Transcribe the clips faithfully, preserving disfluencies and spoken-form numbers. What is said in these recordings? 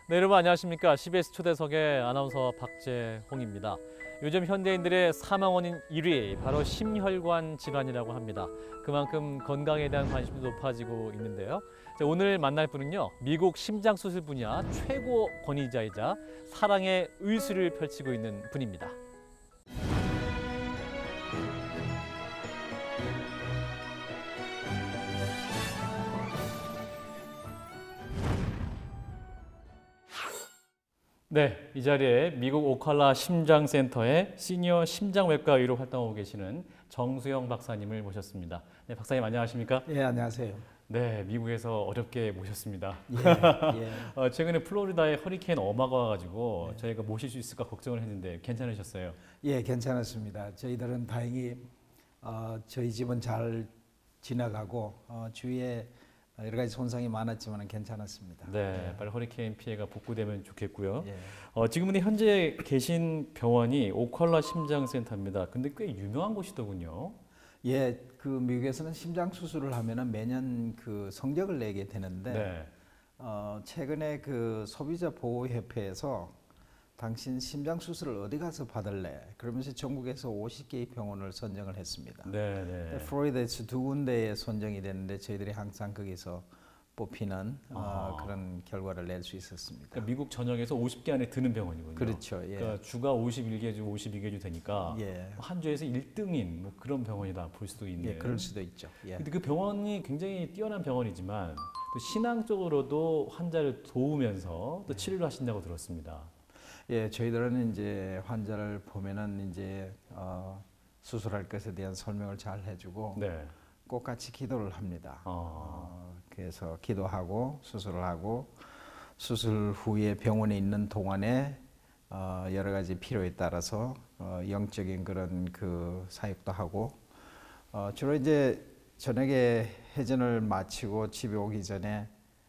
네, 여러분 안녕하십니까? 씨비에스 초대석의 아나운서 박재홍입니다. 요즘 현대인들의 사망 원인 일 위 바로 심혈관 질환이라고 합니다. 그만큼 건강에 대한 관심도 높아지고 있는데요. 자, 오늘 만날 분은요, 미국 심장 수술 분야 최고 권위자이자 사랑의 의술을 펼치고 있는 분입니다. 네, 이 자리에 미국 오칼라 심장센터의 시니어 심장외과 의로 활동하고 계시는 정수영 박사님을 모셨습니다. 네, 박사님 안녕하십니까? 예, 안녕하세요. 네, 미국에서 어렵게 모셨습니다. 예, 예. 어, 최근에 플로리다에 허리케인 어마가 와가지고 네. 저희가 모실 수 있을까 걱정을 했는데 괜찮으셨어요? 예, 괜찮았습니다. 저희들은 다행히 어, 저희 집은 잘 지나가고 어, 주위에 여러 가지 손상이 많았지만 괜찮았습니다. 네, 예. 빨리 허리케인 피해가 복구되면 좋겠고요. 예. 어, 지금 현재 계신 병원이 오칼라 심장센터입니다. 근데 꽤 유명한 곳이더군요. 예, 그 미국에서는 심장 수술을 하면은 매년 그 성적을 내게 되는데 네. 어, 최근에 그 소비자 보호협회에서 당신 심장 수술을 어디 가서 받을래? 그러면서 전국에서 오십 개의 병원을 선정을 했습니다. 네, 네. 플로리다에서 두 군데에 선정이 됐는데 저희들이 항상 거기서 뽑히는 어, 아. 그런 결과를 낼 수 있었습니다. 그러니까 미국 전역에서 오십 개 안에 드는 병원이군요. 그렇죠. 예. 그러니까 주가 오십일 개 주, 오십이 개 주 되니까 예. 한 주에서 일 등인 뭐 그런 병원이다 볼 수도 있네요. 예, 그럴 수도 있죠. 예. 근데 그 병원이 굉장히 뛰어난 병원이지만 또 신앙적으로도 환자를 도우면서 또 치료를 하신다고 들었습니다. 예, 저희들은 이제 환자를 보면은 이제 어, 수술할 것에 대한 설명을 잘 해주고 네. 꼭 같이 기도를 합니다. 아. 어, 그래서 기도하고 수술을 하고 수술 후에 병원에 있는 동안에 어, 여러 가지 필요에 따라서 어, 영적인 그런 그 사역도 하고 어, 주로 이제 저녁에 회전을 마치고 집에 오기 전에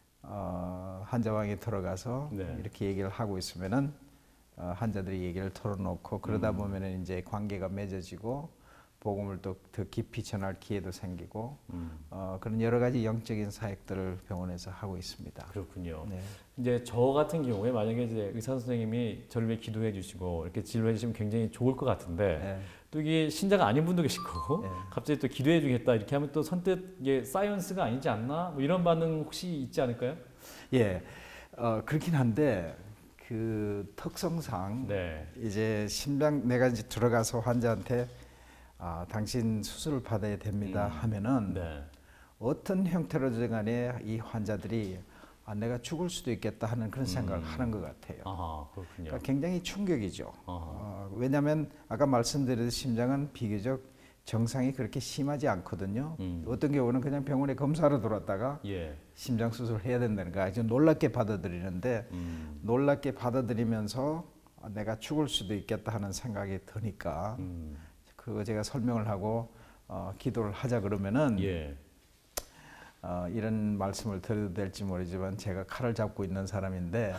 어, 환자방에 들어가서 네. 이렇게 얘기를 하고 있으면은 어, 환자들이 얘기를 털어놓고 그러다 음. 보면은 이제 관계가 맺어지고 복음을 또 더 깊이 전할 기회도 생기고 음. 어, 그런 여러 가지 영적인 사역들을 병원에서 하고 있습니다. 그렇군요. 네. 이제 저 같은 경우에 만약에 이제 의사 선생님이 저를 위해 기도해 주시고 이렇게 진료해 주시면 굉장히 좋을 것 같은데 네. 또 이게 신자가 아닌 분도 계시고 네. 갑자기 또 기도해 주겠다 이렇게 하면 또 선뜻 이게 사이언스가 아니지 않나? 뭐 이런 반응 혹시 있지 않을까요? 예, 어, 그렇긴 한데 그 특성상 네. 이제 심장 내가 이제 들어가서 환자한테 아, 당신 수술을 받아야 됩니다 음. 하면은 네. 어떤 형태로든 간에 이 환자들이 아, 내가 죽을 수도 있겠다 하는 그런 생각을 음. 하는 것 같아요. 아하, 그렇군요. 그러니까 굉장히 충격이죠. 아하. 어, 왜냐하면 아까 말씀드렸듯이 심장은 비교적 정상이 그렇게 심하지 않거든요. 음. 어떤 경우는 그냥 병원에 검사로 들어왔다가 예. 심장 수술을 해야 된다는 거 아주 놀랍게 받아들이는데 음. 놀랍게 받아들이면서 아, 내가 죽을 수도 있겠다 하는 생각이 드니까 음. 그거 제가 설명을 하고 어, 기도를 하자 그러면은 예. 어, 이런 말씀을 드려도 될지 모르지만 제가 칼을 잡고 있는 사람인데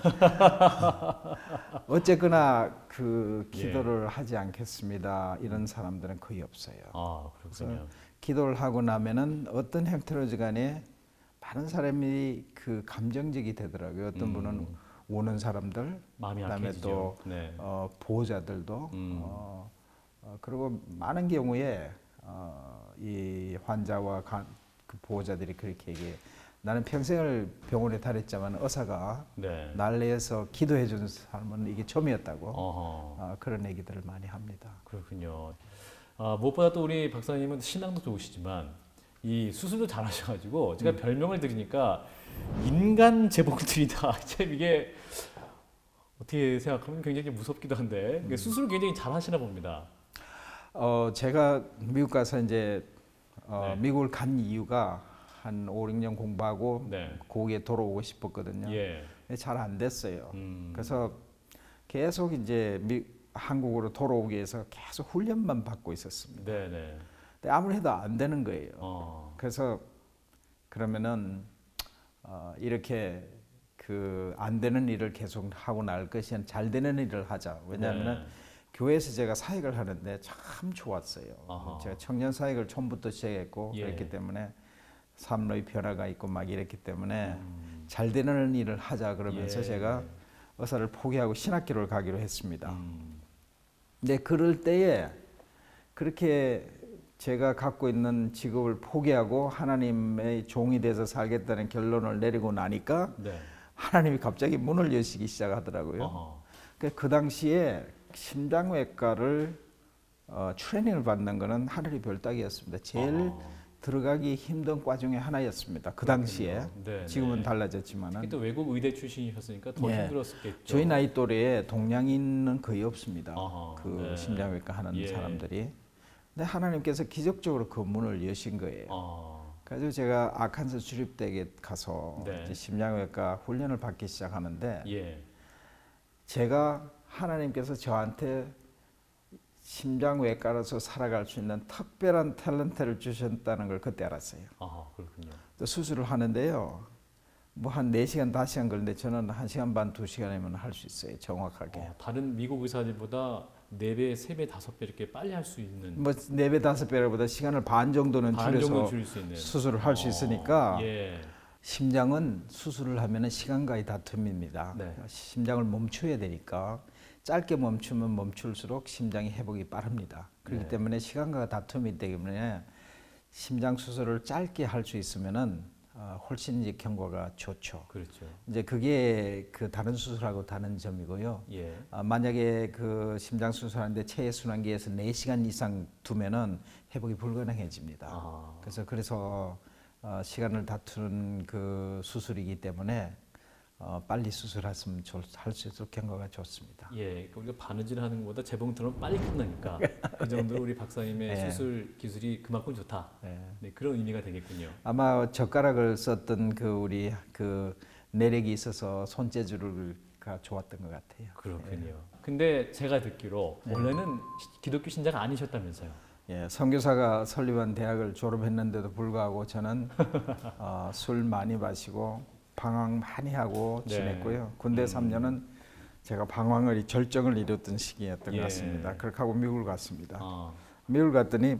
어쨌거나 그 기도를 예. 하지 않겠습니다. 이런 사람들은 거의 없어요. 아, 그렇군요. 기도를 하고 나면은 어떤 형태로든 간에 많은 사람이 그 감정적이 되더라고요. 어떤 음. 분은 우는 사람들, 마음이 그다음에 약해지죠. 또 네. 어, 보호자들도 음. 어, 어, 그리고 많은 경우에 어, 이 환자와 간, 그 보호자들이 그렇게 얘기해. 나는 평생을 병원에 다녔지만 의사가 네. 날 위해서 기도해 준 사람은 이게 처음이었다고 어허. 어, 그런 얘기들을 많이 합니다. 그렇군요. 아, 무엇보다 또 우리 박사님은 신앙도 좋으시지만 이 수술도 잘하셔가지고 제가 음. 별명을 드리니까 인간 재봉틀이다. 참 이게 어떻게 생각하면 굉장히 무섭기도 한데 음. 수술을 굉장히 잘하시나 봅니다. 어, 제가 미국 가서 이제 어, 네. 미국을 간 이유가 한 오, 육 년 공부하고 네. 거기에 돌아오고 싶었거든요. 예. 잘 안 됐어요. 음. 그래서 계속 이제 미, 한국으로 돌아오기 위해서 계속 훈련만 받고 있었습니다. 네네. 근데 아무리 해도 안 되는 거예요. 어. 그래서 그러면은 어, 이렇게 그 안 되는 일을 계속 하고 날 것이 아니라 잘 되는 일을 하자. 왜냐하면은 네. 교회에서 제가 사역을 하는데 참 좋았어요. 아하. 제가 청년 사역을 처음부터 시작했고 예. 그랬기 때문에 삶의 변화가 있고 막 이랬기 때문에 음. 잘 되는 일을 하자 그러면서 예. 제가 의사를 포기하고 신학교를 가기로 했습니다. 음. 근데 그럴 때에 그렇게 제가 갖고 있는 직업을 포기하고 하나님의 종이 돼서 살겠다는 결론을 내리고 나니까 네. 하나님이 갑자기 문을 여시기 시작하더라고요. 어허. 그, 그 당시에 심장외과를 어, 트레이닝을 받는 거는 하늘의 별따기였습니다. 제일 어허. 들어가기 힘든 과 중에 하나였습니다. 그 당시에. 네, 지금은 네. 달라졌지만은. 특히 또 외국 의대 출신이셨으니까 더 예. 힘들었겠죠. 저희 나이 또래에 동양인은 거의 없습니다. 어허, 그 네. 심장외과 하는 예. 사람들이. 근데 하나님께서 기적적으로 그 문을 여신 거예요. 어. 그래서 제가 아칸스 주립대에 가서 네. 이제 심장외과 훈련을 받기 시작하는데 예. 제가 하나님께서 저한테 심장외과로서 살아갈 수 있는 특별한 탤런트를 주셨다는 걸 그때 알았어요. 아, 그렇군요. 또 수술을 하는데요. 뭐 한 네 시간, 다섯 시간 걸리는데 저는 한 시간 반, 두 시간이면 할 수 있어요. 정확하게. 어, 다른 미국 의사들보다 네 배, 세 배, 다섯 배 이렇게 빨리 할 수 있는 뭐 네 배, 다섯 배보다 시간을 반 정도는 반 정도 줄여서 줄일 수 있는 수술을 할 수 어, 있으니까 예. 심장은 수술을 하면 시간과의 다툼입니다. 네. 심장을 멈춰야 되니까 짧게 멈추면 멈출수록 심장이 회복이 빠릅니다. 그렇기 네. 때문에 시간과 다툼이 되기 때문에 심장 수술을 짧게 할 수 있으면은 어, 훨씬 이제 경과가 좋죠. 그렇죠. 이제 그게 그 다른 수술하고 다른 점이고요. 예. 아, 만약에 그 심장 수술하는데 체외순환기에서 네 시간 이상 두면은 회복이 불가능해집니다. 아. 그래서 그래서 어, 시간을 다투는 그 수술이기 때문에 어, 빨리 수술했으면 할 수 있도록 경과가 좋습니다. 예, 그러니까 우리가 바느질 하는 것보다 재봉틀은 빨리 끝나니까 그 정도로 우리 박사님의 네. 수술 기술이 그만큼 좋다. 네. 네, 그런 의미가 되겠군요. 아마 젓가락을 썼던 그 우리 그 내력이 있어서 손재주가 좋았던 것 같아요. 그렇군요. 근데 제가 듣기로 네. 원래는 시- 기독교 신자가 아니셨다면서요? 예, 선교사가 설립한 대학을 졸업했는데도 불구하고 저는 어, 술 많이 마시고 방황 많이 하고 네. 지냈고요. 군대 음. 삼 년은 제가 방황을 절정을 이뤘던 시기였던 예. 것 같습니다. 그렇게 하고 미국을 갔습니다. 아, 미국을 갔더니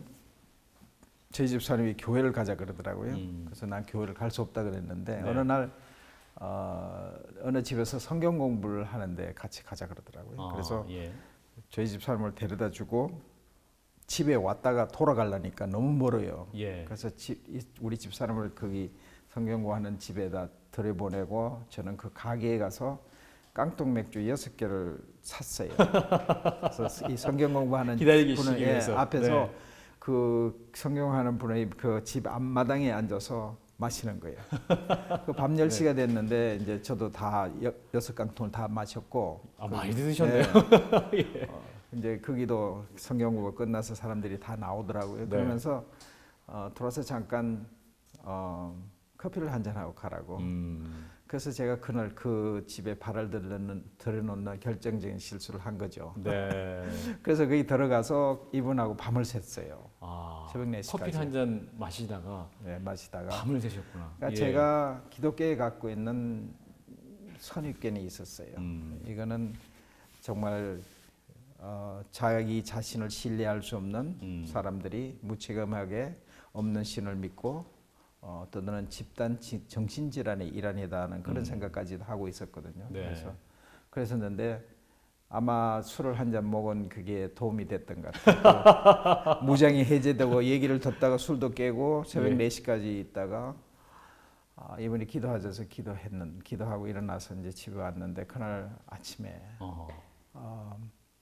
저희 집사람이 교회를 가자 그러더라고요. 음. 그래서 난 교회를 갈 수 없다 그랬는데 네. 어느 날 어, 어느 집에서 성경 공부를 하는데 같이 가자 그러더라고요. 아, 그래서 예. 저희 집사람을 데려다 주고 집에 왔다가 돌아가려니까 너무 멀어요. 예. 그래서 집, 이- 우리 집사람을 거기 성경 공부하는 집에다 들여보내고 저는 그 가게에 가서 깡통 맥주 여섯 개를 샀어요. 그래서 이 성경 공부하는 기다리기 분은 예, 위해서. 앞에서 네. 그 성경하는 분의 그 집 앞마당에 앉아서 마시는 거예요. 그 밤 열 시가 됐는데 이제 저도 다 여, 여섯 깡통을 다 마셨고 아, 그- 많이 드셨네요. 예. 어, 이제 거기도 성경 공부 끝나서 사람들이 다 나오더라고요. 네. 그러면서 어, 돌아서 잠깐 어, 커피를 한 잔 하고 가라고. 음. 그래서 제가 그날 그 집에 발을 들여놓는, 들여놓는 결정적인 실수를 한 거죠. 네. 그래서 거기 들어가서 이분하고 밤을 샜어요. 아, 새벽 네 시까지. 커피를 한 잔 마시다가 네, 마시다가. 밤을 새셨구나. 그러니까 예. 제가 기독교에 갖고 있는 선입견이 있었어요. 음. 이거는 정말 어, 자기 자신을 신뢰할 수 없는 음. 사람들이 무책임하게 없는 신을 믿고 어, 또는 집단 지- 정신질환의 일환이다는 그런 음. 생각까지도 하고 있었거든요. 네. 그래서 그랬었는데 아마 술을 한 잔 먹은 그게 도움이 됐던 것 같아요. 그 무장이 해제되고 얘기를 듣다가 술도 깨고 새벽 네. 네 시까지 있다가 아, 이분이 기도하셔서 기도했는 기도하고 일어나서 이제 집에 왔는데 그날 아침에 어. 어,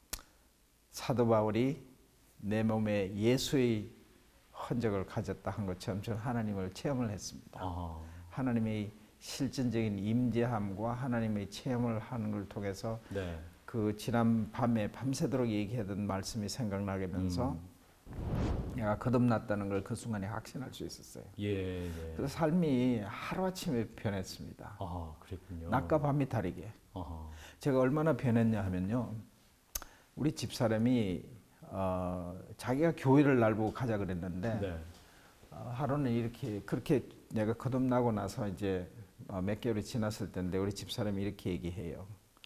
사도 바울이 내 몸에 예수의 흔적을 가졌다 한 것처럼 저는 하나님을 체험을 했습니다. 아. 하나님의 실전적인 임재함과 하나님의 체험을 하는 걸 통해서 네. 그 지난 밤에 밤새도록 얘기하던 말씀이 생각나게 하면서 음. 내가 거듭났다는 걸 그 순간에 확신할 수 있었어요. 예. 예. 그래서 삶이 하루아침에 변했습니다. 아, 그랬군요. 낮과 밤이 다르게. 아하. 제가 얼마나 변했냐 하면요. 우리 집사람이 어, 자기가 교회를 날 보고 가자 그랬는데 네. 어, 하루는 이렇게 그렇게 내가 거듭나고 나서 이제 어, 몇 개월이 지났을 때인데 우리 집사람이 이렇게 얘기해요.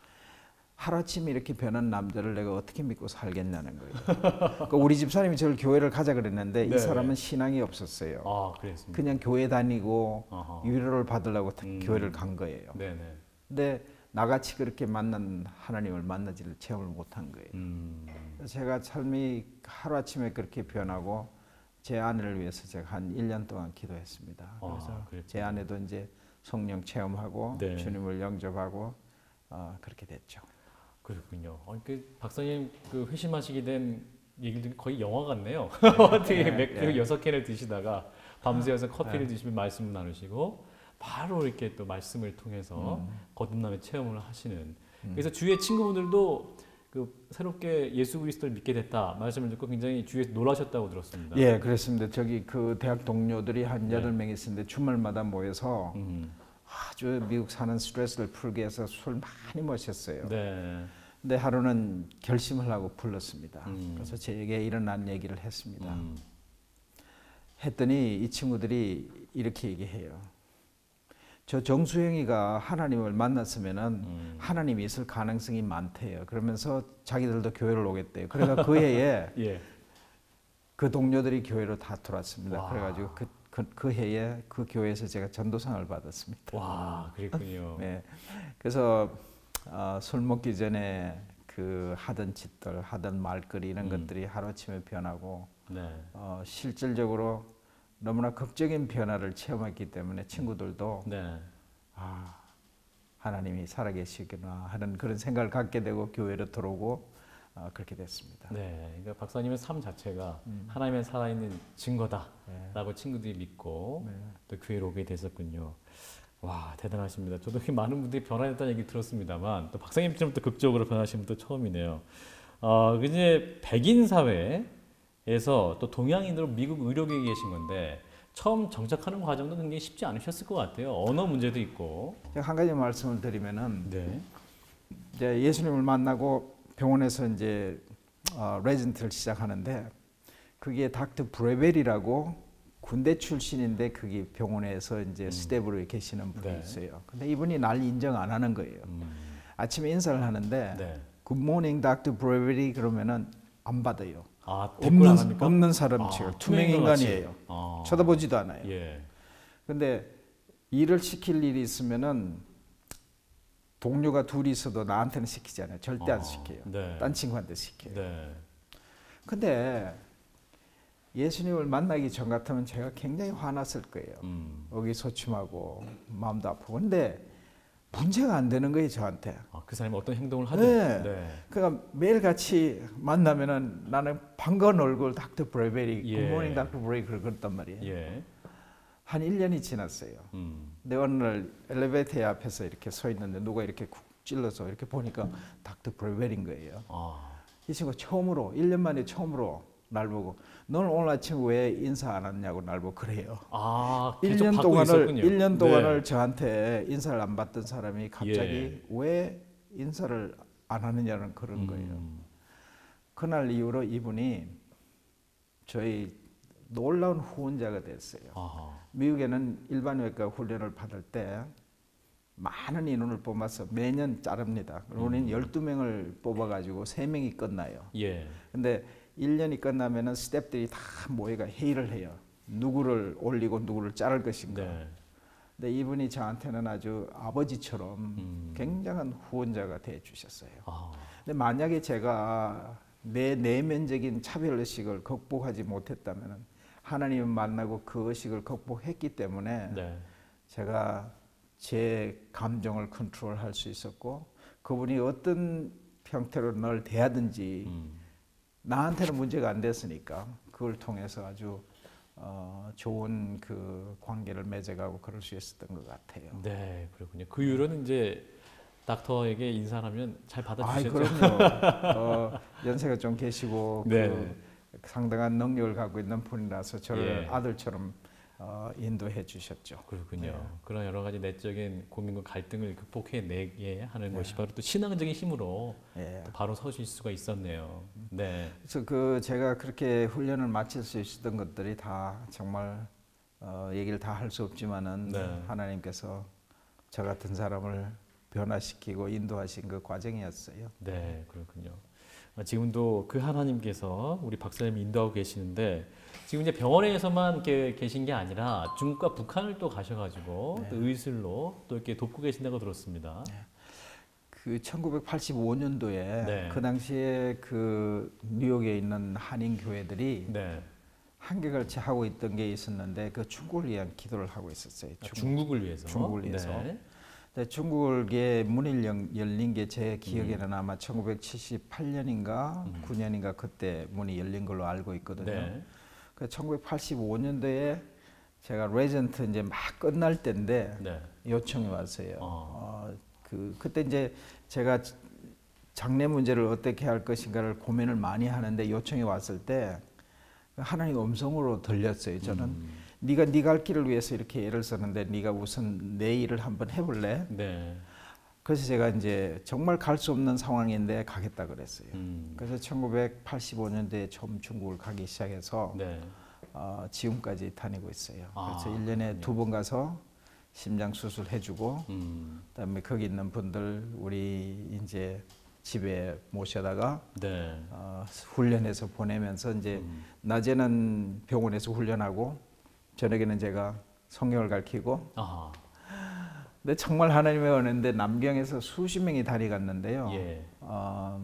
하루아침에 이렇게 변한 남자를 내가 어떻게 믿고 살겠냐는 거예요. 그러니까 우리 집사람이 저를 교회를 가자 그랬는데 네. 이 사람은 신앙이 없었어요. 아, 그랬습니다. 그냥 교회 다니고 아하. 위로를 받으려고 음. 교회를 간 거예요. 네네. 근데 나같이 그렇게 만난 하나님을 만나지를 체험을 못한 거예요. 음. 제가 삶이 하루아침에 그렇게 변하고 제 아내를 위해서 제가 한 일 년 동안 기도했습니다. 그래서 아, 제 아내도 이제 성령 체험하고 네. 주님을 영접하고 어, 그렇게 됐죠. 그렇군요. 어, 그 박사님 그 회심하시게 된 얘기들 거의 영화 같네요. 어떻게 네, 맥주 네. 여섯 캔을 드시다가 밤새워서 커피를 네. 드시면 말씀을 나누시고 바로 이렇게 또 말씀을 통해서 음. 거듭남의 체험을 하시는. 음. 그래서 주위의 친구분들도 그 새롭게 예수 그리스도를 믿게 됐다 말씀을 듣고 굉장히 주위에서 놀라셨다고 들었습니다. 예, 그렇습니다. 저기 그 대학 동료들이 한 네. 여덟 명 있었는데 주말마다 모여서 음. 아주 미국 사는 스트레스를 풀기 위해서 술 많이 마셨어요. 네. 근데 하루는 결심을 하고 불렀습니다. 음. 그래서 제게 일어난 얘기를 했습니다. 음. 했더니 이 친구들이 이렇게 얘기해요. 저 정수영이가 하나님을 만났으면은 음. 하나님이 있을 가능성이 많대요. 그러면서 자기들도 교회를 오겠대요. 그래서 그 해에 예. 그 동료들이 교회로 다 들어왔습니다. 와. 그래가지고 그, 그, 그 해에 그 교회에서 제가 전도상을 받았습니다. 와, 그랬군요. 네. 그래서 어, 술 먹기 전에 그 하던 짓들, 하던 말거리 이런 음. 것들이 하루아침에 변하고 네. 어, 실질적으로 너무나 극적인 변화를 체험했기 때문에 친구들도 네. 아, 하나님이 살아계시구나 하는 그런 생각을 갖게 되고 교회로 들어오고 어, 그렇게 됐습니다. 네, 그러니까 박사님의 삶 자체가 음. 하나님의 살아있는 증거다라고 네. 친구들이 믿고 네. 또 교회로 오게 됐었군요. 와, 대단하십니다. 저도 이렇게 많은 분들이 변화했다는 얘기 들었습니다만 또 박사님처럼 또 극적으로 변하신 분도 처음이네요. 어, 이제 백인 사회에서 또 동양인으로 미국 의료계에 계신 건데 처음 정착하는 과정도 굉장히 쉽지 않으셨을 것 같아요. 언어 문제도 있고. 제가 한 가지 말씀을 드리면은 네. 이제 예수님을 만나고 병원에서 이제 어, 레전트를 시작하는데 그게 닥터 브레벨이라고 군대 출신인데 그게 병원에서 이제 음. 스텝으로 계시는 분이 네. 있어요. 근데 이분이 날 인정 안 하는 거예요. 음. 아침에 인사를 하는데 네. 굿모닝 닥터 브레벨이 그러면은 안 받아요. 아, 댓글 안 없는 합니까? 없는 사람 아, 취급 투명 투명 인간 인간이에요. 아. 쳐다보지도 않아요. 예. 근데 일을 시킬 일이 있으면은 동료가 둘이 있어도 나한테는 시키잖아요. 절대 아, 안 시켜요. 네. 딴 친구한테 시켜요. 네. 근데 예수님을 만나기 전 같으면 제가 굉장히 화났을 거예요. 음. 의기소침하고 마음도 아프고. 근데 문제가 안 되는 거예요, 저한테. 아, 그 사람이 어떤 행동을 하든. 네. 네. 그러니까 매일 같이 만나면은 나는 반가운 얼굴 닥터 브레벨이 예. 굿모닝 닥터 브레벨을 그랬단 말이에요. 예. 한 일 년이 지났어요. 음. 근데 어느 날 엘리베이터 앞에서 이렇게 서 있는데 누가 이렇게 쿡 찔러서 이렇게 보니까 닥터 브레벨인 거예요. 아. 이 친구가 처음으로 일 년 만에 처음으로 날 보고 너는 오늘 아침 왜 인사 안 왔냐고 날 보고 그래요. 아, 일 계속 년 받고 동안을 있었군요. 일 년 동안을 네. 저한테 인사를 안 받던 사람이 갑자기 예. 왜 인사를 안 하느냐는 그런 음. 거예요. 그날 이후로 이분이 저희 놀라운 후원자가 됐어요. 아하. 미국에는 일반외과 훈련을 받을 때 많은 인원을 뽑아서 매년 자릅니다. 우리는 열두 명을 뽑아가지고 세 명이 끝나요. 예. 근데 일 년이 끝나면은 스태프들이 다 모여가 회의를 해요. 누구를 올리고 누구를 자를 것인가. 네. 근데 이분이 저한테는 아주 아버지처럼 음. 굉장한 후원자가 돼 주셨어요. 아. 근데 만약에 제가 내 내면적인 차별의식을 극복하지 못했다면 하나님을 만나고 그 의식을 극복했기 때문에 네. 제가 제 감정을 컨트롤할 수 있었고 그분이 어떤 형태로 널 대하든지 음. 나한테는 문제가 안 됐으니까 그걸 통해서 아주 어, 좋은 그 관계를 맺어가고 그럴 수 있었던 것 같아요. 네, 그렇군요. 그 이후로는 이제 닥터에게 인사하면 잘 아, 받아주셨죠? 그럼요. 어, 연세가 좀 계시고 네. 그 상당한 능력을 갖고 있는 분이라서 저를 예. 아들처럼 어, 인도해 주셨죠. 그렇군요. 네. 그런 여러 가지 내적인 고민과 갈등을 극복해내게 하는 네. 것이 바로 또 신앙적인 힘으로 예. 또 바로 서실 수가 있었네요. 네. 그래서 그 제가 그렇게 훈련을 마칠 수 있었던 것들이 다 정말 어, 얘기를 다 할 수 없지만은 네. 하나님께서 저 같은 사람을 변화시키고 인도하신 그 과정이었어요. 네, 그렇군요. 아, 지금도 그 하나님께서 우리 박사님이 인도하고 계시는데 지금 이제 병원에서만 이렇게 계신 게 아니라 중국과 북한을 또 가셔가지고 네. 또 의술로 또 이렇게 돕고 계신다고 들었습니다. 그 천구백팔십오 년도에 네. 그 당시에 그 뉴욕에 있는 한인 교회들이 네. 한결같이 하고 있던 게 있었는데 그 중국을 위한 기도를 하고 있었어요. 아, 중국. 중국을 위해서. 중국을 위해서. 네. 근데 중국에 문이 열- 열린 게 제 기억에는 아마 천구백칠십팔 년인가 음. 구 년인가 그때 문이 열린 걸로 알고 있거든요. 네. 그 천구백팔십오 년도에 제가 레전트 이제 막 끝날 때인데 네. 요청이 왔어요. 어. 어, 그 그때 이제 제가 장래 문제를 어떻게 할 것인가를 고민을 많이 하는데 요청이 왔을 때 하나님 음성으로 들렸어요. 저는 음. 네가 네 갈 길을 위해서 이렇게 애를 썼는데 네가 우선 내 일을 한번 해볼래? 네. 그래서 제가 이제 정말 갈 수 없는 상황인데 가겠다 그랬어요. 음. 그래서 천구백팔십오 년도에 처음 중국을 가기 시작해서 네. 어, 지금까지 다니고 있어요. 아, 그래서 일 년에 두 번 가서 심장 수술 해주고 음. 그다음에 거기 있는 분들 우리 이제 집에 모셔다가 네. 어, 훈련해서 보내면서 이제 음. 낮에는 병원에서 훈련하고 저녁에는 제가 성경을 가르치고. 아하. 근데 정말 하나님의 은혜인데 남경에서 수십 명이 다녀갔는데요. 예. 어,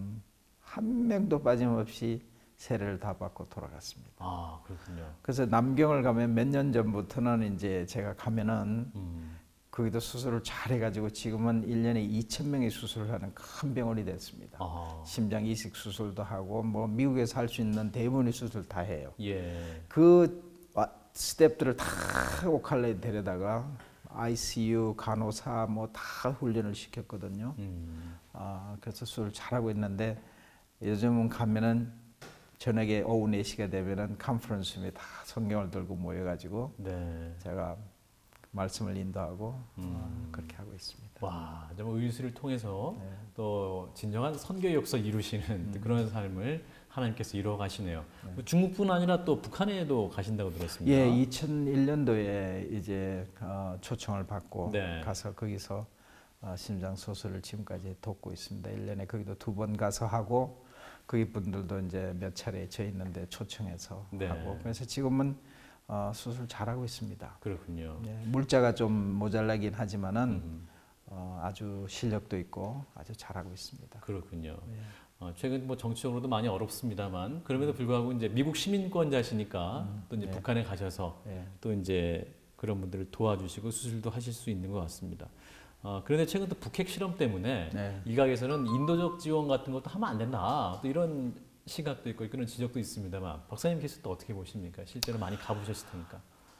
한 명도 빠짐없이 세례를 다 받고 돌아갔습니다. 아, 그렇군요. 그래서 남경을 가면 몇 년 전부터는 이제 제가 가면은 음. 거기도 수술을 잘 해가지고 지금은 일 년에 이천 명의 수술을 하는 큰 병원이 됐습니다. 아. 심장 이식 수술도 하고 뭐 미국에서 할 수 있는 대부분의 수술 다 해요. 예. 그 스텝들을 다 오칼레에 데려다가 아이씨유, 간호사 뭐 다 훈련을 시켰거든요. 음. 아, 그래서 수술 잘하고 있는데 요즘은 가면은 저녁에 오후 네 시가 되면은 컨퍼런스룸에 다 성경을 들고 모여가지고 네. 제가 말씀을 인도하고 음. 어, 그렇게 하고 있습니다. 와, 정말 의술을 통해서 네. 또 진정한 선교 역사 이루시는 음. 그런 삶을 하나님께서 이루어 가시네요. 중국뿐 아니라 또 북한에도 가신다고 들었습니다. 예, 이천일 년도에 이제 어, 초청을 받고 네. 가서 거기서 어, 심장 수술을 지금까지 돕고 있습니다. 일 년에 거기도 두 번 가서 하고 거기 분들도 이제 몇 차례 저 있는데 초청해서 네. 하고 그래서 지금은 어, 수술 잘하고 있습니다. 그렇군요. 예, 물자가 좀 모자라긴 하지만은 음. 어, 아주 실력도 있고 아주 잘하고 있습니다. 그렇군요. 예. 어, 최근 뭐 정치적으로도 많이 어렵습니다만 그럼에도 불구하고 이제 미국 시민권자시니까 음, 또 이제 네. 북한에 가셔서 예. 또 이제 그런 분들을 도와주시고 수술도 하실 수 있는 것 같습니다. 어, 그런데 최근 또 북핵 실험 때문에 네. 이각에서는 인도적 지원 같은 것도 하면 안 된다. 또 이런 시각도 있고 그런 지적도 있습니다만 박사님께서 또 어떻게 보십니까? 실제로 많이 가보셨을 테니까.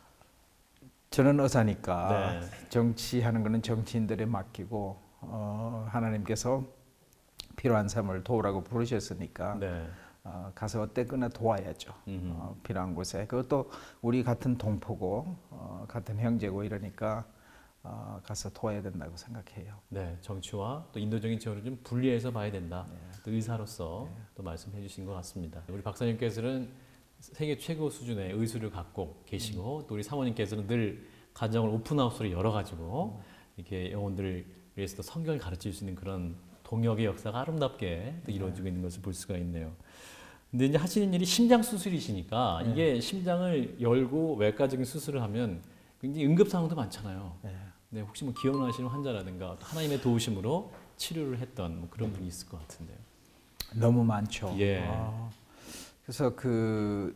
저는 의사니까 네. 정치하는 거는 정치인들에 맡기고 어, 하나님께서 필요한 사람을 도우라고 부르셨으니까 네. 어, 가서 어쨌거나 도와야죠. 음흠. 어, 필요한 곳에. 그것도 우리 같은 동포고 어, 같은 형제고 이러니까 어, 가서 도와야 된다고 생각해요. 네, 정치와 또 인도적인 지원을 좀 분리해서 봐야 된다. 네. 또 의사로서 또 말씀해 주신 것 같습니다. 우리 박사님께서는 세계 최고 수준의 의술을 갖고 계시고 또 우리 사모님께서는 늘 가정을 오픈하우스로 열어가지고 이렇게 영혼들을 위해서 또 성경을 가르칠 수 있는 그런 동역의 역사가 아름답게 또 이루어지고 있는 것을 볼 수가 있네요. 근데 이제 하시는 일이 심장 수술이시니까 네. 이게 심장을 열고 외과적인 수술을 하면 굉장히 응급 상황도 많잖아요. 네. 네, 혹시 뭐 기억나시는 환자라든가 또 하나님의 도우심으로 치료를 했던 뭐 그런 분이 있을 것 같은데요. 너무 많죠. 예. 아, 그래서 그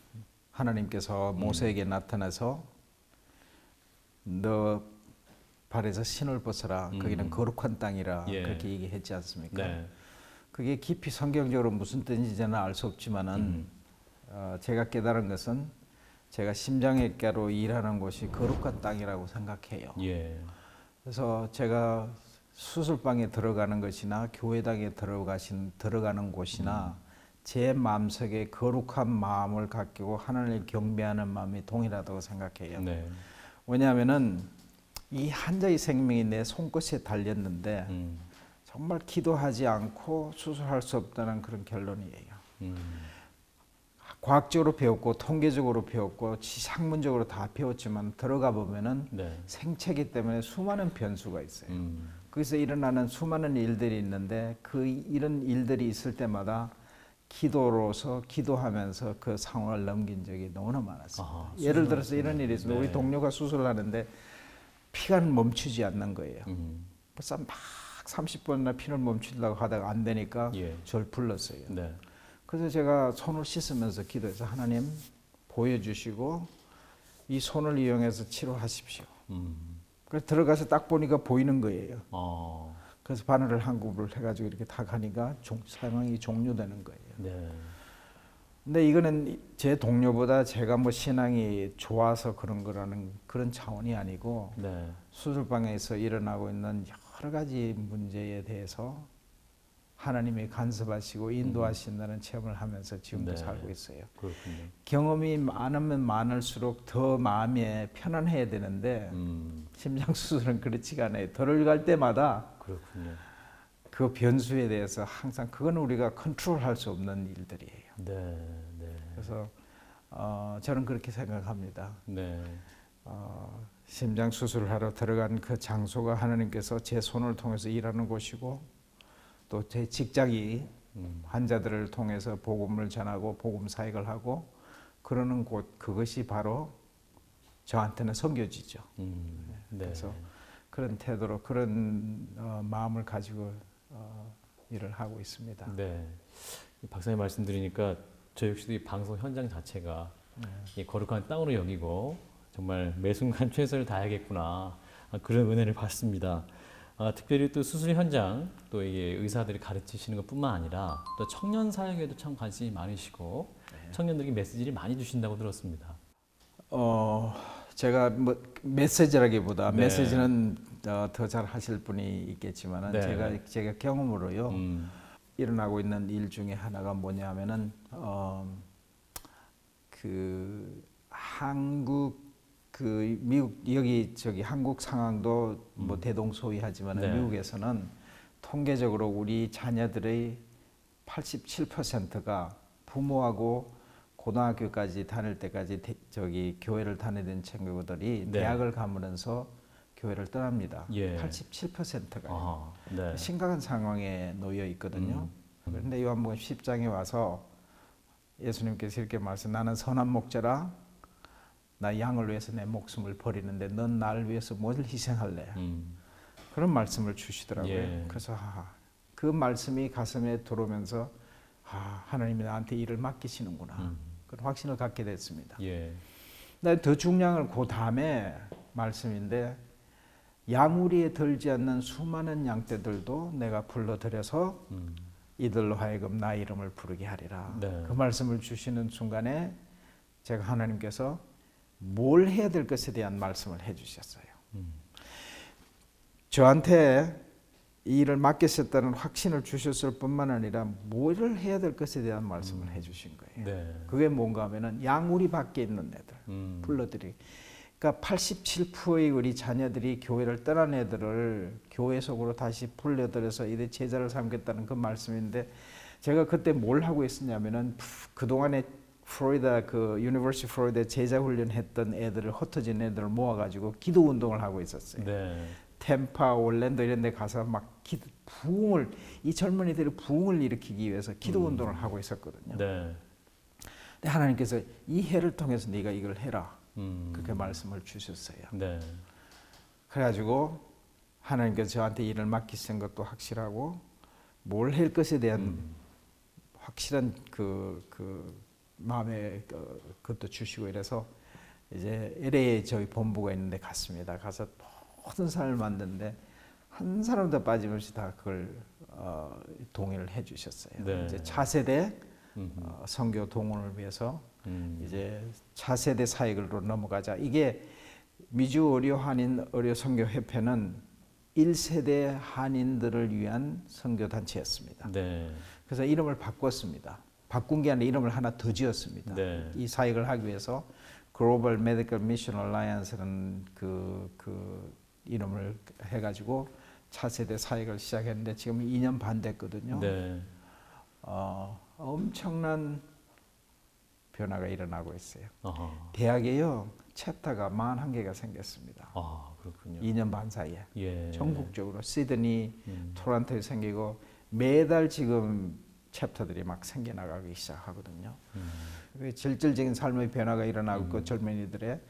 하나님께서 음. 모세에게 나타나서 너 발에서 신을 벗어라. 음. 거기는 거룩한 땅이라 예. 그렇게 얘기했지 않습니까? 네. 그게 깊이 성경적으로 무슨 뜻인지 저는 알 수 없지만은 음. 어, 제가 깨달은 것은 제가 심장외과로 일하는 곳이 거룩한 땅이라고 생각해요. 예. 그래서 제가 수술방에 들어가는 것이나 교회당에 들어가신 들어가는 곳이나 음. 제 마음속에 거룩한 마음을 갖고 하나님을 경배하는 마음이 동일하다고 생각해요. 네. 왜냐하면은 이 한자의 생명이 내 손끝에 달렸는데 음. 정말 기도하지 않고 수술할 수 없다는 그런 결론이에요. 음. 과학적으로 배웠고 통계적으로 배웠고 학문적으로 다 배웠지만 들어가 보면은 네. 생체기 때문에 수많은 변수가 있어요. 음. 거기서 일어나는 수많은 일들이 있는데 그 이런 일들이 있을 때마다 기도로서 기도하면서 그 상황을 넘긴 적이 너무나 많았습니다. 아하, 예를 수술을 들어서 이런 일이 있습니다. 네. 우리 동료가 수술을 하는데 피가 멈추지 않는 거예요. 음. 벌써 막 삼십 번이나 피를 멈추려고 하다가 안 되니까 예. 저를 불렀어요. 네. 그래서 제가 손을 씻으면서 기도해서 하나님 보여주시고 이 손을 이용해서 치료하십시오. 음. 그래서 들어가서 딱 보니까 보이는 거예요. 어. 그래서 바늘을 한 굽을 해가지고 이렇게 탁 하니까 종, 상황이 종료되는 거예요. 네. 근데 이거는 제 동료보다 제가 뭐 신앙이 좋아서 그런 거라는 그런 차원이 아니고 네. 수술방에서 일어나고 있는 여러 가지 문제에 대해서 하나님이 간섭하시고 인도하신다는 체험을 하면서 지금도 네. 살고 있어요. 그렇군요. 경험이 많으면 많을수록 더 마음이 편안해야 되는데 음. 심장 수술은 그렇지가 않아요. 들어갈 때마다 그렇군요. 그 변수에 대해서 항상 그건 우리가 컨트롤할 수 없는 일들이에요. 네. 네. 그래서 어, 저는 그렇게 생각합니다. 네. 어, 심장 수술을 하러 들어간 그 장소가 하나님께서 제 손을 통해서 일하는 곳이고 또 제 직장이 음. 환자들을 통해서 복음을 전하고 복음 사역을 하고 그러는 곳 그것이 바로 저한테는 선교지죠. 음. 네. 그래서 그런 태도로 그런 어, 마음을 가지고 어, 일을 하고 있습니다. 네. 이 박사님 말씀 드리니까 저 역시도 이 방송 현장 자체가 네. 이 거룩한 땅으로 여기고 정말 매 순간 최선을 다해야겠구나 아, 그런 은혜를 받습니다. 아, 특별히 또 수술 현장 또 이게 의사들이 가르치시는 것뿐만 아니라 또 청년 사역에도 참 관심이 많으시고 네. 청년들에게 메시지를 많이 주신다고 들었습니다. 어, 제가 뭐 메시지라기보다 네. 메시지는 어, 더 잘 하실 분이 있겠지만 네. 제가 제가 경험으로요 음. 일어나고 있는 일 중에 하나가 뭐냐면은 어, 그 한국 그 미국 여기 저기 한국 상황도 뭐 음. 대동소이하지만 네. 미국에서는 통계적으로 우리 자녀들의 팔십칠 퍼센트가 부모하고 고등학교까지 다닐 때까지 대, 저기 교회를 다니던 친구들이 네. 대학을 가면서 교회를 떠납니다. 예. 팔십칠 퍼센트가 아하, 네. 심각한 상황에 놓여 있거든요. 음. 그런데 요한복음 십 장에 와서 예수님께서 이렇게 말씀, 나는 선한 목자라 나 양을 위해서 내 목숨을 버리는데 넌 나를 위해서 뭘 희생할래? 음. 그런 말씀을 주시더라고요. 예. 그래서 아, 그 말씀이 가슴에 들어오면서 아, 하나님이 나한테 일을 맡기시는구나. 음. 그런 확신을 갖게 됐습니다. 예. 근데 더 중요한 건 그 다음에 말씀인데 양우리에 들지 않는 수많은 양떼들도 내가 불러들여서 음. 이들로 하여금 나 이름을 부르게 하리라. 네. 그 말씀을 주시는 순간에 제가 하나님께서 뭘 해야 될 것에 대한 말씀을 해주셨어요. 음. 저한테 이 일을 맡기셨다는 확신을 주셨을 뿐만 아니라 뭐를 해야 될 것에 대한 말씀을 음. 해주신 거예요. 네. 그게 뭔가 하면은 양우리 밖에 있는 애들 음. 불러들이. 그러니까 팔십칠 퍼센트의 우리 자녀들이 교회를 떠난 애들을 교회 속으로 다시 불러들여서 이들 제자를 삼겠다는 그 말씀인데 제가 그때 뭘 하고 있었냐면은 그 동안에 플로리다 그 유니버시티 플로리다 제자 훈련했던 애들을 흩어진 애들을 모아가지고 기도 운동을 하고 있었어요. 네. 템파, 올랜도 이런 데 가서 막 기도, 부흥을 이 젊은이들이 부흥을 일으키기 위해서 기도 음. 운동을 하고 있었거든요. 네. 근데 하나님께서 이 해를 통해서 네가 이걸 해라. 음. 그렇게 말씀을 주셨어요. 네. 그래가지고 하나님께서 저한테 일을 맡기신 것도 확실하고 뭘 할 것에 대한 음. 확실한 그, 그 마음의 그, 그것도 주시고 이래서 이제 엘에이에 저희 본부가 있는데 갔습니다. 가서 모든 사람을 만드는데 한 사람도 빠짐없이 다 그걸 어, 동의를 해주셨어요. 네. 이제 차세대 음. 어, 선교 동원을 위해서 음. 이제 차세대 사역으로 넘어가자. 이게 미주 의료 한인 의료 선교 협회는 일 세대 한인들을 위한 선교 단체였습니다. 네. 그래서 이름을 바꿨습니다. 바꾼 게 아니라 이름을 하나 더 지었습니다. 네. 이 사역을 하기 위해서 글로벌 메디컬 미션 얼라이언스라는 그, 그 이름을 해가지고 차세대 사역을 시작했는데 지금 이 년 반 됐거든요. 네. 어, 엄청난 변화가 일어나고 있어요. 아하. 대학에요 챕터가 사십일 개가 생겼습니다. 아, 그렇군요. 이 년 반 사이에 예. 전국적으로 시드니, 음. 토론토에 생기고 매달 지금 챕터들이 막 생겨나가기 시작하거든요. 음. 질질적인 삶의 변화가 일어나고 음. 그 젊은이들의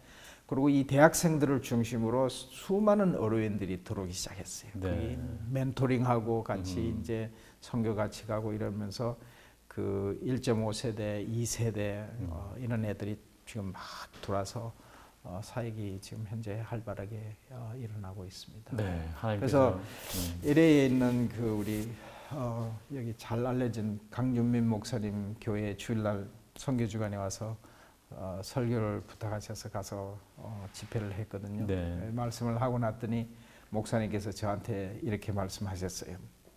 그리고 이 대학생들을 중심으로 수많은 어르인들이 들어오기 시작했어요. 네. 거기 멘토링하고 같이 음. 이제 선교 같이 가고 이러면서 그 일 점 오 세대, 이 세대 음. 어, 이런 애들이 지금 막 들어와서 어, 사역이 지금 현재 활발하게 어, 일어나고 있습니다. 네, 하나님께서 그래서 음. 엘에이에 있는 그 우리 어, 여기 잘 알려진 강준민 목사님 교회 주일날 선교 주간에 와서 어, 설교를 부탁하셔서 가서 어, 집회를 했거든요. 네. 말씀을 하고 났더니 목사님께서 저한테 이렇게 말씀하셨어요.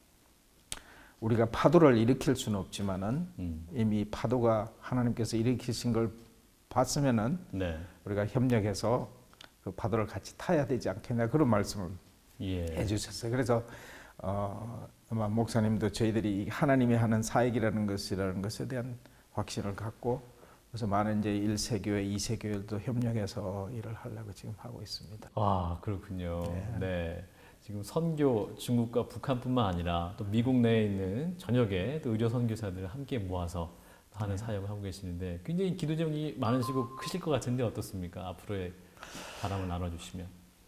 우리가 파도를 일으킬 수는 없지만은 음. 이미 파도가 하나님께서 일으키신 걸 봤으면은 네. 우리가 협력해서 그 파도를 같이 타야 되지 않겠냐 그런 말씀을 예. 해주셨어요. 그래서 어, 아마 목사님도 저희들이 하나님이 하는 사역이라는 것이라는 것에 대한 확신을 갖고 그래서 많은 이제 일 세 교회, 이 세 교회도 협력해서 일을 하려고 지금 하고 있습니다. 아, 그렇군요. 네. 네. 지금 선교 중국과 북한뿐만 아니라 또 미국 내에 있는 전역의 또 의료 선교사들을 함께 모아서 하는 네. 사역을 하고 계시는데 굉장히 기도 제목이 많으시고 크실 것 같은데 어떻습니까? 앞으로의 바람을 나눠주시면.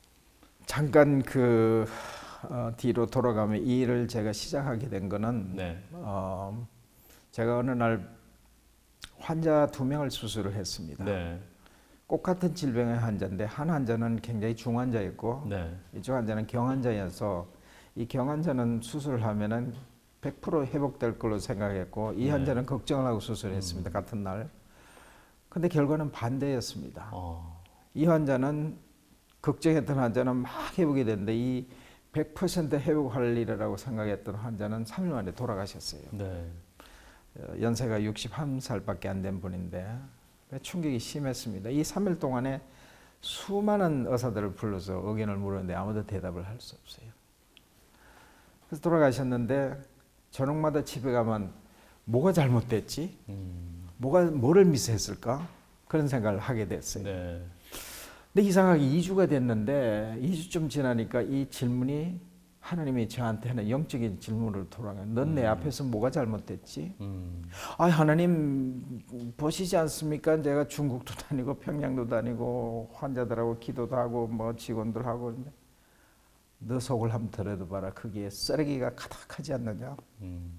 잠깐 그 어, 뒤로 돌아가면 이 일을 제가 시작하게 된 거는 네. 어, 제가 어느 날 환자 두 명을 수술을 했습니다. 네. 꼭 같은 질병의 환자인데 한 환자는 굉장히 중환자였고 네. 이쪽 환자는 경환자여서 이 경환자는 수술을 하면은 백 퍼센트 회복될 걸로 생각했고 이 네. 환자는 걱정을 하고 수술했습니다. 음. 같은 날. 근데 결과는 반대였습니다. 어. 이 환자는 걱정했던 환자는 막 회복이 됐는데 이 백 퍼센트 회복할 일이라고 생각했던 환자는 삼 일 만에 돌아가셨어요. 네. 어, 연세가 육십일 살밖에 안 된 분인데 충격이 심했습니다. 이 삼 일 동안에 수많은 의사들을 불러서 의견을 물었는데 아무도 대답을 할 수 없어요. 그래서 돌아가셨는데 저녁마다 집에 가면 뭐가 잘못됐지? 음. 뭐가 뭐를 미스했을까? 그런 생각을 하게 됐어요. 네. 근데 이상하게 이 주가 됐는데 이 주쯤 지나니까 이 질문이 하나님이 저한테 하는 영적인 질문을 돌아가요. 넌 내 음. 앞에서 뭐가 잘못됐지? 음. 아 하나님 보시지 않습니까? 제가 중국도 다니고 평양도 다니고 환자들하고 기도도 하고 뭐 직원들하고 근데 너 속을 한번 들여다 봐라. 거기에 쓰레기가 가득하지 않느냐? 음.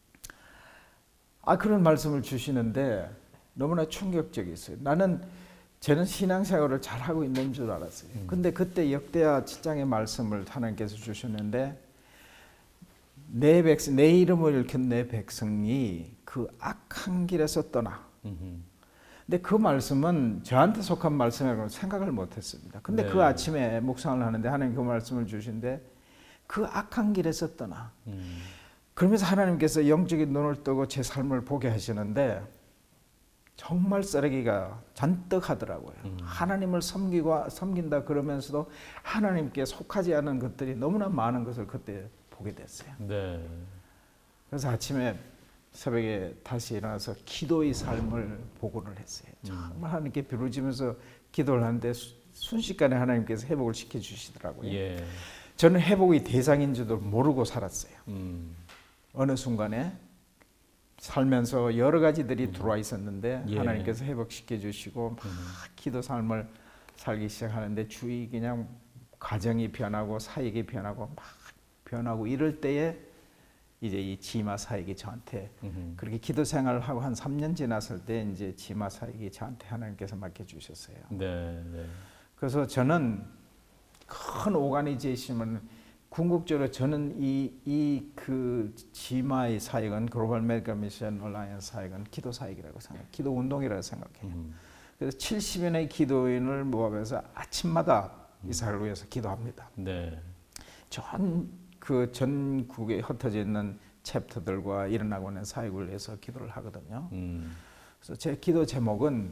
아 그런 말씀을 주시는데 너무나 충격적이었어요. 나는 저는 신앙생활을 잘하고 있는 줄 알았어요. 음. 근데 그때 역대하 칠 장의 말씀을 하나님께서 주셨는데 내 백성, 내 이름을 일컫는 내 백성이 그 악한 길에서 떠나. 음흠. 근데 그 말씀은 저한테 속한 말씀이라고 생각을 못했습니다. 근데 네. 그 아침에 묵상을 하는데 하나님 그 말씀을 주신데 그 악한 길에서 떠나. 음. 그러면서 하나님께서 영적인 눈을 뜨고 제 삶을 보게 하시는데 정말 쓰레기가 잔뜩 하더라고요. 음. 하나님을 섬기고 섬긴다 그러면서도 하나님께 속하지 않은 것들이 너무나 많은 것을 그때 보게 됐어요. 네. 그래서 아침에 새벽에 다시 일어나서 기도의 삶을 보고를 했어요. 정말 하나님께 부르짖으면서 기도를 하는데 수- 순식간에 하나님께서 회복을 시켜주시더라고요. 예. 저는 회복의 대상인 줄도 모르고 살았어요. 음. 어느 순간에 살면서 여러 가지들이 들어와 있었는데 예. 하나님께서 회복시켜 주시고 막 기도 삶을 살기 시작하는데 주위 그냥 가정이 변하고 사역이 변하고 막 변하고 이럴 때에 이제 이 지마 사역이 저한테 음흠. 그렇게 기도 생활을 하고 한 삼 년 지났을 때 이제 지마 사역이 저한테 하나님께서 맡겨 주셨어요. 네. 네. 그래서 저는 큰 오가니제이션은 궁극적으로 저는 이 이 그 지마의 사역은 글로벌 메디컬 미션 얼라이언스 사역은 기도 사역이라고 생각, 기도 운동이라고 생각해요. 음. 그래서 칠십인의 기도인을 모아서 아침마다 이 사역을 위해서 기도합니다. 네. 전 그 전국에 흩어져 있는 챕터들과 일어나고 있는 사역을 위해서 기도를 하거든요. 음. 그래서 제 기도 제목은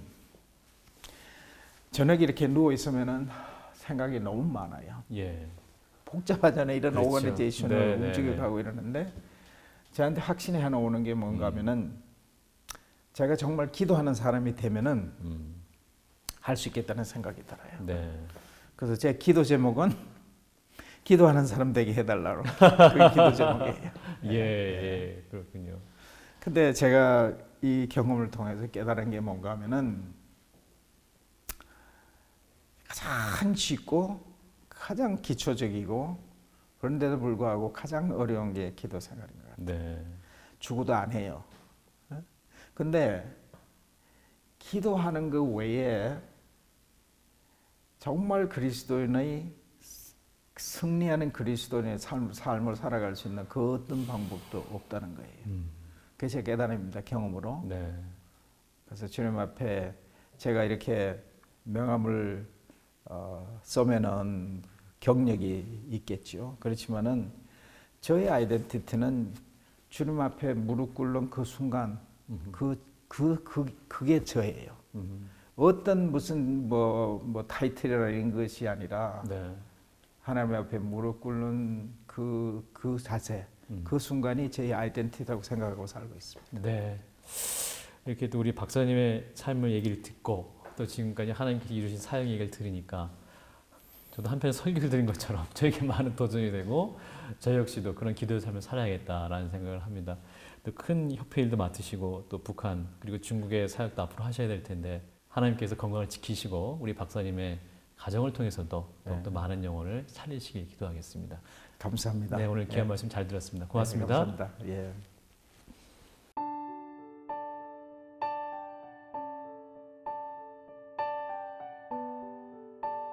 저녁에 이렇게 누워 있으면은 생각이 너무 많아요. 예. 복잡하잖아요. 이런 그렇죠. 오가니제이션을 네, 네, 움직여가고 이러는데 저한테 확신이 하나 오는 게 뭔가 하면은 제가 정말 기도하는 사람이 되면은 음. 할 수 있겠다는 생각이 들어요. 네. 그래서 제 기도 제목은 기도하는 사람 되게 해달라고 그게 기도 제목이에요. 예, 예. 그렇군요. 근데 제가 이 경험을 통해서 깨달은 게 뭔가 하면은 가장 쉽고 가장 기초적이고 그런데도 불구하고 가장 어려운 게 기도 생활인 것 같아요. 네. 죽어도 안 해요. 근데 기도하는 그 외에 정말 그리스도인의 승리하는 그리스도인의 삶, 삶을 살아갈 수 있는 그 어떤 방법도 없다는 거예요. 음. 그게 제 깨달음입니다. 경험으로. 네. 그래서 주님 앞에 제가 이렇게 명함을 어, 쏘면은 경력이 있겠죠. 그렇지만은 저의 아이덴티티는 주님 앞에 무릎 꿇는 그 순간 그, 그, 그, 그게 저예요. 음. 어떤 무슨 뭐, 뭐 타이틀이나 이런 것이 아니라 네. 하나님 앞에 무릎 꿇는 그, 그 자세, 음. 그 순간이 제 아이덴티티라고 생각하고 살고 있습니다. 네. 이렇게 또 우리 박사님의 삶을 얘기를 듣고 또 지금까지 하나님께서 이루신 사역 얘기를 들으니까 저도 한편 설교를 드린 것처럼 저에게 많은 도전이 되고 저 역시도 그런 기도의 삶을 살아야겠다라는 생각을 합니다. 또 큰 협회 일도 맡으시고 또 북한 그리고 중국의 사역도 앞으로 하셔야 될 텐데 하나님께서 건강을 지키시고 우리 박사님의 가정을 통해서도 더욱더 네. 많은 영혼을 살리시길 기도하겠습니다. 감사합니다. 네, 오늘 귀한 예. 말씀 잘 들었습니다. 네, 고맙습니다. 감사합니다. 예.